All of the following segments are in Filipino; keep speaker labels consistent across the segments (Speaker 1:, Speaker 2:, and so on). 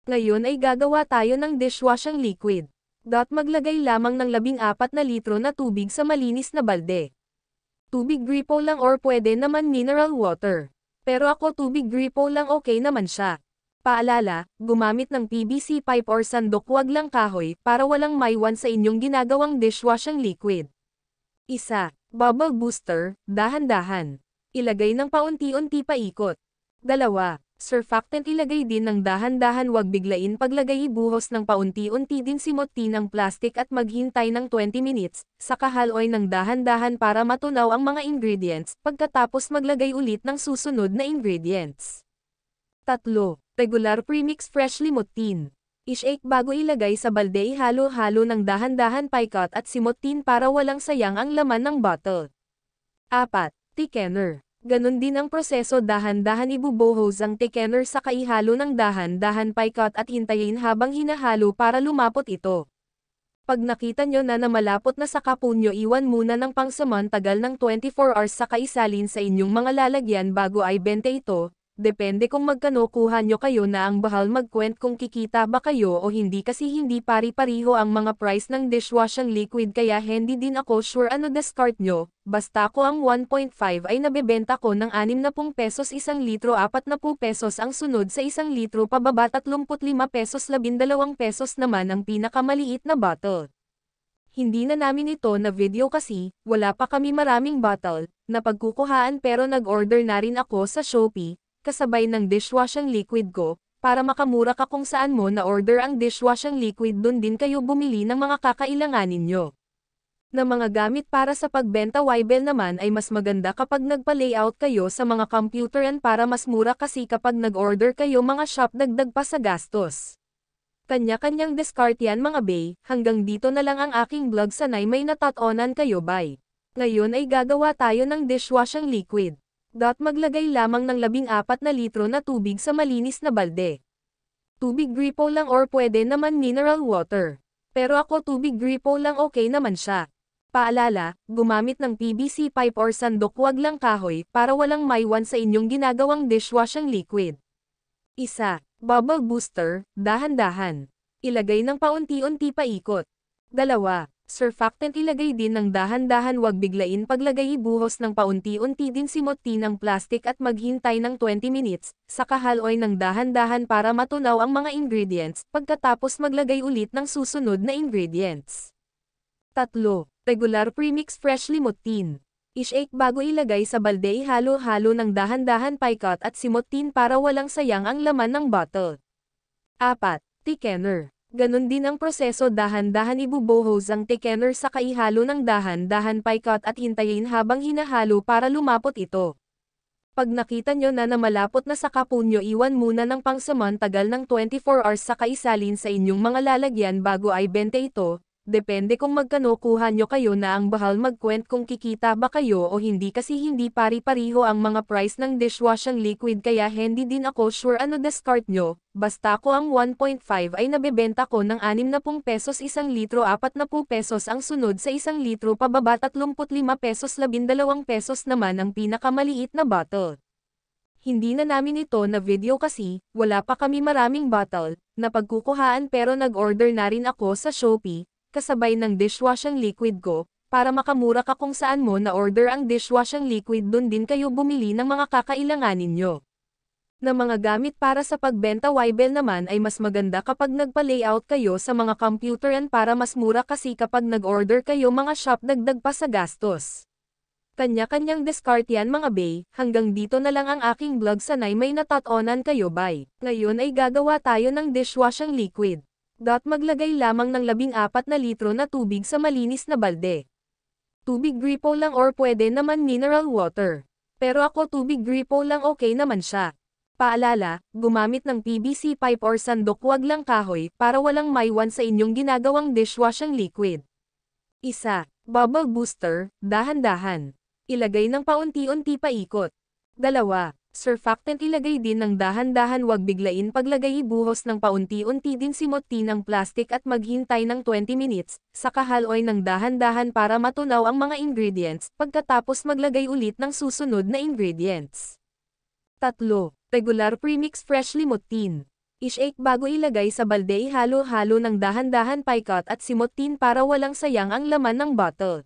Speaker 1: Ngayon ay gagawa tayo ng dishwashing liquid. Maglagay lamang ng 14 na litro na tubig sa malinis na balde. Tubig gripo lang or pwede naman mineral water. Pero ako tubig gripo lang okay naman siya. Paalala, gumamit ng PVC pipe or sandok, wag lang kahoy para walang maiwan sa inyong ginagawang dishwashing liquid. 1. Bubble booster, dahan-dahan. Ilagay ng paunti-unti paikot. 2. Surfactant, ilagay din ng dahan-dahan, wag biglain paglagay, ibuhos ng paunti-unti din simoti ng plastic at maghintay ng 20 minutes, saka haluin ng dahan-dahan para matunaw ang mga ingredients, pagkatapos maglagay ulit ng susunod na ingredients. 3. Regular premix fresh limotin. I-shake bago ilagay sa balde, ihalo-halo ng dahan-dahan paikot at simotin para walang sayang ang laman ng bottle. 4. Thickener. Ganon din ang proseso, dahan-dahan ibubuhos ang thickener sa kaihalo ng dahan-dahan paikot at hintayin habang hinahalo para lumapot ito. Pag nakita nyo na malapot na sa kapon nyo, iwan muna ng pangsamantagal ng 24 hours saka isalin sa inyong mga lalagyan bago ay bente ito. Depende kung magkano kuha nyo, kayo na ang bahal magkwent kung kikita ba kayo o hindi, kasi hindi pari-pariho ang mga price ng dishwashing liquid, kaya hindi din ako sure ano discard nyo. Basta ko ang 1.5 ay nabebenta ko ng 60 pesos 1 litro, 40 pesos ang sunod sa 1 litro pababa, 35 pesos, 12 pesos naman ang pinakamaliit na bottle. Hindi na namin ito na video kasi wala pa kami maraming bottle na pagkukuhaan, pero nag-order na rin ako sa Shopee kasabay ng dishwashing liquid ko, para makamura ka kung saan mo na-order ang dishwashing liquid, dun din kayo bumili ng mga kakailanganin nyo. Na mga gamit para sa pagbenta, Wybel naman ay mas maganda kapag nagpa-layout kayo sa mga computeran para mas mura, kasi kapag nag-order kayo mga shop, dagdag pa sa gastos. Kanya-kanyang discard yan mga bay. Hanggang dito na lang ang aking vlog, sanay may natatonan kayo. Bye. Ngayon ay gagawa tayo ng dishwashing liquid. Maglagay lamang ng 14 na litro na tubig sa malinis na balde. Tubig gripo lang or pwede naman mineral water. Pero ako tubig gripo lang okay naman siya. Paalala, gumamit ng PVC pipe or sandok, wag lang kahoy para walang maiwan sa inyong ginagawang dishwashing liquid. 1. Bubble booster, dahan-dahan. Ilagay ng paunti-unti paikot. 2. Surfactant, ilagay din ng dahan-dahan, wag biglain paglagay, ibuhos ng paunti-unti din simoti ng plastic at maghintay ng 20 minutes, saka haluin ng dahan-dahan para matunaw ang mga ingredients, pagkatapos maglagay ulit ng susunod na ingredients. 3. Regular premix fresh limotin. I-shake bago ilagay sa balde, ihalo-halo ng dahan-dahan paikot at simotin para walang sayang ang laman ng bottle. 4. Thickener. Ganon din ang proseso, dahan-dahan ibubuhos ang thickener sa kaihalo ng dahan-dahan paikot at hintayin habang hinahalo para lumapot ito. Pag nakita nyo na malapot na sa kapon nyo, iwan muna ng pangsamantagal ng 24 hours saka isalin sa inyong mga lalagyan bago ay bente ito. Depende kung magkano kuha nyo, kayo na ang bahal magkwent kung kikita ba kayo o hindi, kasi hindi pari-pariho ang mga price ng dishwashing liquid, kaya hindi din ako sure ano discard nyo. Basta ko ang 1.5 ay nabebenta ko ng 60 pesos 1 litro, 40 pesos ang sunod sa 1 litro pababa, 35 pesos, 12 pesos naman ang pinakamaliit na bottle. Hindi na namin ito na video kasi wala pa kami maraming bottle na pagkukuhaan, pero nag-order na rin ako sa Shopee kasabay ng dishwashing liquid ko, para makamura ka kung saan mo na-order ang dishwashing liquid, dun din kayo bumili ng mga kakailanganin nyo. Na mga gamit para sa pagbenta, Wybel naman ay mas maganda kapag nagpa-layout kayo sa mga computeran para mas mura, kasi kapag nag-order kayo mga shop, dagdag pa sa gastos. Kanya-kanyang discard yan mga bay. Hanggang dito na lang ang aking vlog, sanay may natatonan kayo. Bye. Ngayon ay gagawa tayo ng dishwashing liquid. Maglagay lamang ng 14 na litro na tubig sa malinis na balde. Tubig gripo lang or pwede naman mineral water. Pero ako tubig gripo lang okay naman siya. Paalala, gumamit ng PVC pipe or sandok, wag lang kahoy para walang maiwan sa inyong ginagawang dishwashing liquid. 1. Bubble booster, dahan-dahan. Ilagay ng paunti-unti paikot. 2. Surfactant, ilagay din ng dahan-dahan, wag biglain paglagay, ibuhos ng paunti-unti din simoti ng plastic at maghintay ng 20 minutes, saka haluin ng dahan-dahan para matunaw ang mga ingredients, pagkatapos maglagay ulit ng susunod na ingredients. 3. Regular premix fresh limotin. I-shake bago ilagay sa balde. Ihalo-halo ng dahan-dahan paikot at simutin para walang sayang ang laman ng bottle.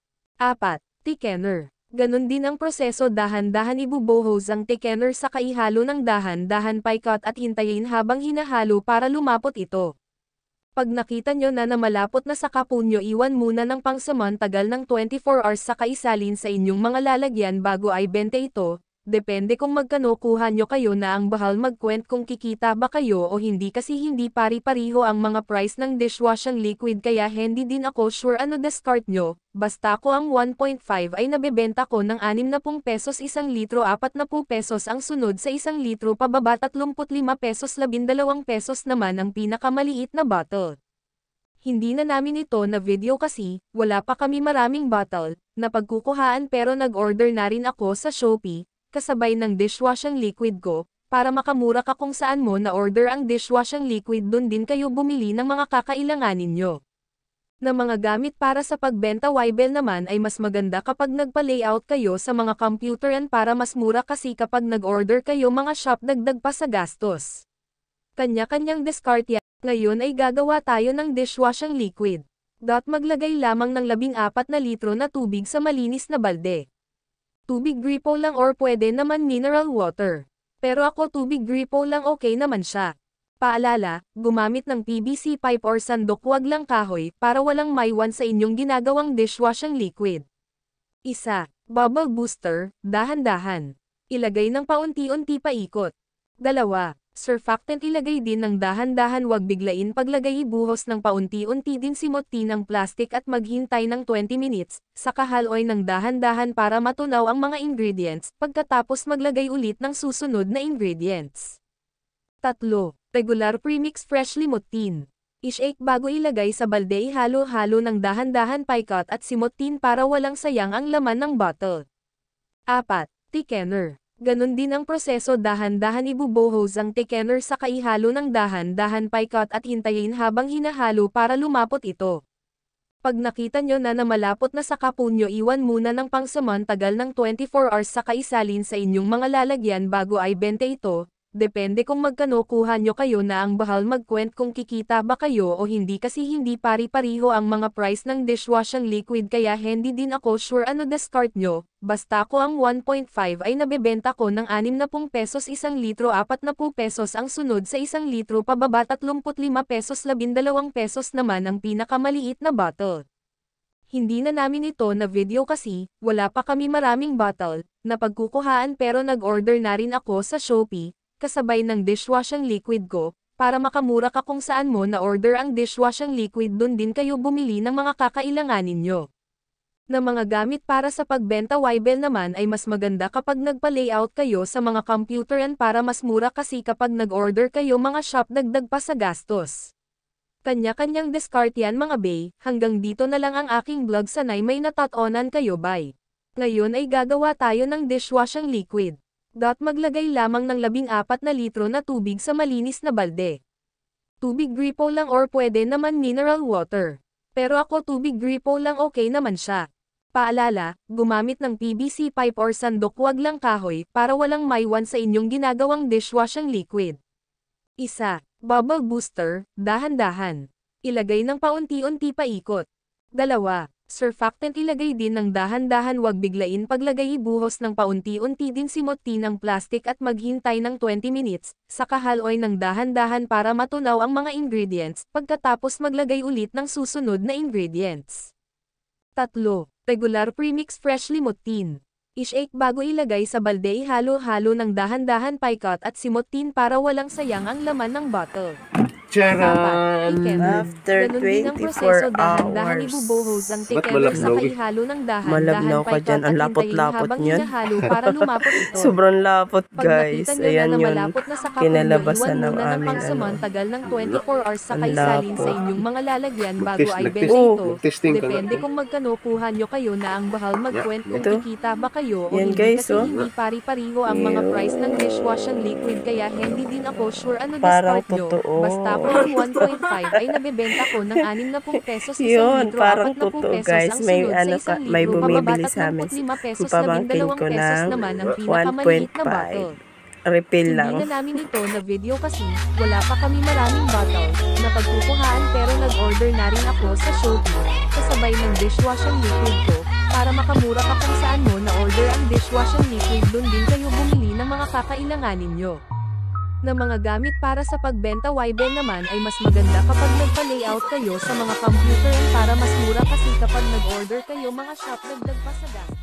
Speaker 1: 4. Thickener. Ganon din ang proseso, dahan-dahan ibubuhos ang thickener sa kaihalo ng dahan-dahan paikot at hintayin habang hinahalo para lumapot ito. Pag nakita nyo na malapot na sa kapon nyo, iwan muna ng pangsamantagal ng 24 hours sa kaisalin sa inyong mga lalagyan bago ay bente ito. Depende kung magkano kuha nyo kayo na ang bahal magkwent kung kikita ba kayo o hindi, kasi hindi pari-pariho ang mga price ng dishwashing liquid, kaya hindi din ako sure ano discard nyo. Basta ko ang 1.5 ay nabebenta ko ng 60 pesos 1 litro, 40 pesos ang sunod sa 1 litro pababa, 35 pesos, 12 pesos naman ang pinakamaliit na bottle. Hindi na namin ito na video kasi wala pa kami maraming bottle na pagkukuhaan, pero nag-order na rin ako sa Shopee kasabay ng dishwashing liquid ko, para makamura ka kung saan mo na-order ang dishwashing liquid, dun din kayo bumili ng mga kakailanganin nyo. Na mga gamit para sa pagbenta. Wibel naman ay mas maganda kapag nagpa-layout kayo sa mga computeran para mas mura, kasi kapag nag-order kayo mga shop, dagdag pa sa gastos. Kanya-kanyang discard yan. Ngayon ay gagawa tayo ng dishwashing liquid. Maglagay lamang ng 14 na litro na tubig sa malinis na balde. Tubig gripo lang or pwede naman mineral water. Pero ako tubig gripo lang, okay naman siya. Paalala, gumamit ng PVC pipe or sandok, wag lang kahoy, para walang maiwan sa inyong ginagawang dishwashing liquid. 1. Bubble booster, dahan-dahan. Ilagay ng paunti-unti paikot. 2. Surfactant, ilagay din ng dahan-dahan, wag biglain paglagay, ibuhos ng paunti-unti din, simutin ng plastic at maghintay ng 20 minutes, saka haloy ng dahan-dahan para matunaw ang mga ingredients, pagkatapos maglagay ulit ng susunod na ingredients. 3. Regular premix freshly mutin. I-shake bago ilagay sa balde. Ihalo-halo ng dahan-dahan paikot at simutin para walang sayang ang laman ng bottle. 4. Thickener. Ganon din ang proseso, dahan-dahan ibubuhos ang thickener sa kaihalo ng dahan-dahan paikot at hintayin habang hinahalo para lumapot ito. Pag nakita nyo na malapot na sa kapon nyo, iwan muna ng pangsamantagal ng 24 hours sa kaisalin sa inyong mga lalagyan bago ay bente ito. Depende kung magkano kuha nyo kayo na ang bahal magkwent kung kikita ba kayo o hindi, kasi hindi pari-pariho ang mga price ng dishwashing liquid, kaya hindi din ako sure ano discard nyo. Basta ko ang 1.5 ay nabebenta ko ng 60 pesos 1 litro, 40 pesos ang sunod sa 1 litro pababa, 35 pesos, 12 pesos naman ang pinakamaliit na bottle. Hindi na namin ito na video kasi wala pa kami maraming bottle na pagkukuhaan, pero nag-order na rin ako sa Shopee kasabay ng dishwashing liquid ko, para makamura ka kung saan mo na-order ang dishwashing liquid, dun din kayo bumili ng mga kakailanganin nyo. Na mga gamit para sa pagbenta. Wibel naman ay mas maganda kapag nagpa-layout kayo sa mga computeran para mas mura, kasi kapag nag-order kayo mga shop, dagdag pa sa gastos. Kanya-kanyang discard yan mga bay. Hanggang dito na lang ang aking vlog, sanay may natatonan kayo. Bye. Ngayon ay gagawa tayo ng dishwashing liquid. Maglagay lamang ng 14 na litro na tubig sa malinis na balde. Tubig gripo lang or pwede naman mineral water. Pero ako tubig gripo lang, okay naman siya. Paalala, gumamit ng PVC pipe or sandok, wag lang kahoy, para walang maiwan sa inyong ginagawang dishwashing liquid. 1. Bubble booster, dahan-dahan. Ilagay ng paunti-unti paikot. 2. Surfactant, ilagay din ng dahan-dahan, wag biglain paglagay, ibuhos ng paunti-unti din, simutin ng plastic at maghintay ng 20 minutes, saka haloy ng dahan-dahan para matunaw ang mga ingredients, pagkatapos maglagay ulit ng susunod na ingredients. 3. Regular premix freshly mutin. I-shake bago ilagay sa balde. Ihalo-halo ng dahan-dahan paikot at simutin para walang sayang ang laman ng bottle.
Speaker 2: Charan!
Speaker 3: After
Speaker 1: Ganon din ang proseso,
Speaker 3: 24
Speaker 1: dahan-dahan
Speaker 3: hours.
Speaker 1: ibubuhos ang
Speaker 2: Ba't
Speaker 1: thickener sa
Speaker 2: malabnaw eh?
Speaker 1: kaihalo ng dahan-dahan
Speaker 3: Malabnaw ka
Speaker 1: paikot
Speaker 3: dyan.
Speaker 1: at
Speaker 3: Ang
Speaker 1: hintayin
Speaker 3: lapot-lapot
Speaker 1: habang
Speaker 3: niyan.
Speaker 1: hinahalo para lumapot ito.
Speaker 3: Sobrang lapot,
Speaker 1: Pag
Speaker 3: guys.
Speaker 1: nakita nyo
Speaker 3: Ayan
Speaker 1: na
Speaker 3: yun.
Speaker 1: malapot na sa kapon nyo,
Speaker 3: Kinalabasan
Speaker 1: iwan
Speaker 3: ng
Speaker 1: muna ng
Speaker 3: aming
Speaker 1: pangsamantagal ng 24 hours sa
Speaker 3: Ang
Speaker 1: kaisalin sa
Speaker 3: lapot.
Speaker 1: inyong mga lalagyan bago ay
Speaker 2: Nag-test-
Speaker 1: benta ito.
Speaker 2: Nag-testing ka nga.
Speaker 1: Depende kung magkano kuha nyo kayo na ang bahal magkwent kung
Speaker 3: Ito.
Speaker 1: kikita ba kayo o
Speaker 3: Yan,
Speaker 1: hindi,
Speaker 3: guys,
Speaker 1: kasi
Speaker 3: oh.
Speaker 1: hindi pari-pariho ang mga price ng dishwashing liquid, kaya hindi din ako sure ano
Speaker 3: Parang
Speaker 1: discard nyo.
Speaker 3: totoo.
Speaker 1: Basta ko ang 1.5 ay nabebenta ko ng 60 pesos 1
Speaker 3: Yun,
Speaker 1: litro,
Speaker 3: parang
Speaker 1: 40
Speaker 3: totoo,
Speaker 1: pesos
Speaker 3: guys.
Speaker 1: ang
Speaker 3: May
Speaker 1: sunod
Speaker 3: ano
Speaker 1: sa 1
Speaker 3: ka, may
Speaker 1: litro pababa,
Speaker 3: bumibili sa amin.
Speaker 1: 35 pesos,
Speaker 3: Yung pamangkin
Speaker 1: 12
Speaker 3: ko
Speaker 1: pesos
Speaker 3: ng
Speaker 1: naman ang pinakamaliit na
Speaker 3: 1.5.
Speaker 1: bottle.
Speaker 3: refill
Speaker 1: Hindi
Speaker 3: lang.
Speaker 1: na namin ito na video kasi, wala pa kami maraming bottle, na pagkukuhaan pero nag-order na rin ako sa Shopee, kasabay ng dishwashing liquid ko, para makamura ka kung saan mo na-order ang dishwashing liquid doon din kayo bumili ng mga kakailanganin nyo. Na mga gamit para sa pagbenta YB naman ay mas maganda kapag nagpa-layout kayo sa mga computer para mas mura kasi kapag nag-order kayo mga shop dagdag pa sa gas.